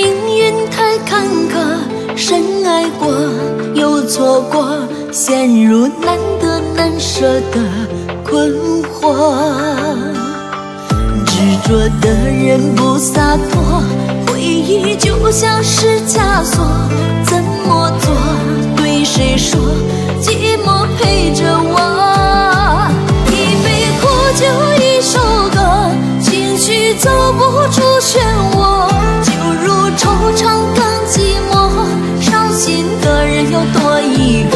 命运太坎坷，深爱过又错过，陷入难得难舍的困惑。执着的人不洒脱，回忆就像是枷锁，怎么做？对谁说？寂寞陪着我。一杯苦酒一首歌，情绪走不出漩涡，就如惆怅更寂寞，伤心的人又多一个。